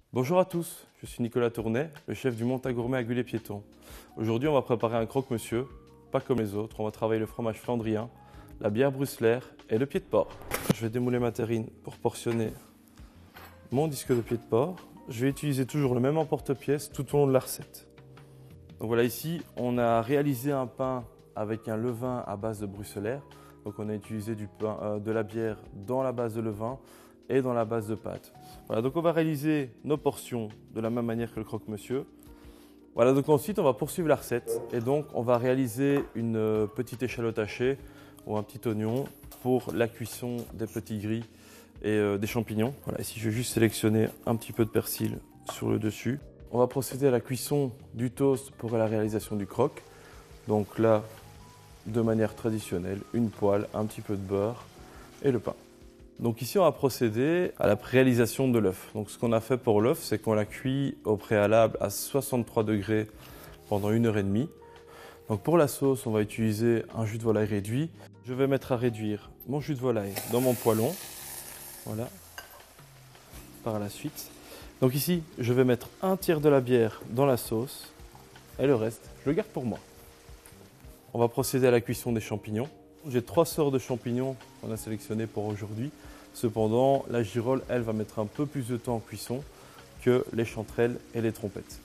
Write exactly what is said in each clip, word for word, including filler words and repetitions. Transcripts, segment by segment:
Bonjour à tous, je suis Nicolas Tournet, le chef du Monta Gourmet à Gullet-Piéton. Aujourd'hui, on va préparer un croque-monsieur, pas comme les autres. On va travailler le fromage flandrien, la bière bruxelaire et le pied de porc. Je vais démouler ma terrine pour portionner mon disque de pied de porc. Je vais utiliser toujours le même emporte-pièce tout au long de la recette. Donc voilà, ici, on a réalisé un pain avec un levain à base de bruxelaire. Donc on a utilisé du pain, euh, de la bière dans la base de levain et dans la base de pâte. Voilà, donc on va réaliser nos portions de la même manière que le croque-monsieur. Voilà, donc ensuite on va poursuivre la recette et donc on va réaliser une petite échalote hachée ou un petit oignon pour la cuisson des petits gris et euh, des champignons. Voilà, ici je vais juste sélectionner un petit peu de persil sur le dessus. On va procéder à la cuisson du toast pour la réalisation du croque. Donc là, de manière traditionnelle, une poêle, un petit peu de beurre et le pain. Donc ici, on va procéder à la réalisation de l'œuf. Donc ce qu'on a fait pour l'œuf, c'est qu'on l'a cuit au préalable à soixante-trois degrés pendant une heure et demie. Donc pour la sauce, on va utiliser un jus de volaille réduit. Je vais mettre à réduire mon jus de volaille dans mon poêlon. Voilà. Par la suite. Donc ici, je vais mettre un tiers de la bière dans la sauce et le reste, je le garde pour moi. On va procéder à la cuisson des champignons. J'ai trois sortes de champignons qu'on a sélectionnés pour aujourd'hui. Cependant, la girole, elle, va mettre un peu plus de temps en cuisson que les chanterelles et les trompettes.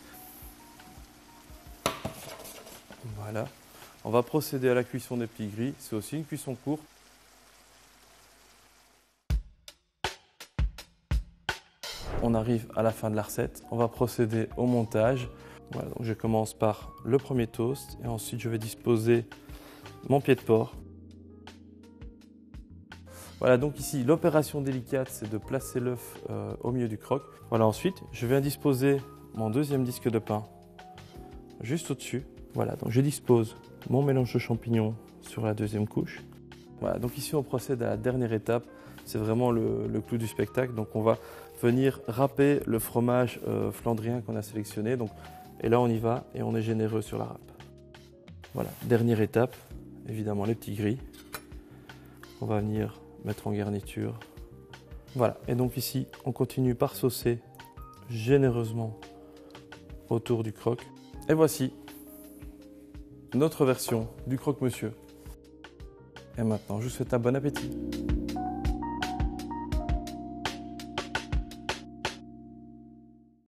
Voilà. On va procéder à la cuisson des petits gris. C'est aussi une cuisson courte. On arrive à la fin de la recette. On va procéder au montage. Voilà, donc je commence par le premier toast et ensuite je vais disposer mon pied de porc. Voilà, donc ici l'opération délicate, c'est de placer l'œuf euh, au milieu du croque. Voilà, ensuite je viens disposer mon deuxième disque de pain juste au-dessus. Voilà, donc je dispose mon mélange de champignons sur la deuxième couche. Voilà, donc ici on procède à la dernière étape, c'est vraiment le, le clou du spectacle. Donc on va venir râper le fromage euh, flandrien qu'on a sélectionné. Donc, et là on y va et on est généreux sur la râpe. Voilà, dernière étape, évidemment les petits gris. On va venir mettre en garniture. Voilà, et donc ici, on continue par saucer généreusement autour du croque. Et voici notre version du croque-monsieur. Et maintenant, je vous souhaite un bon appétit.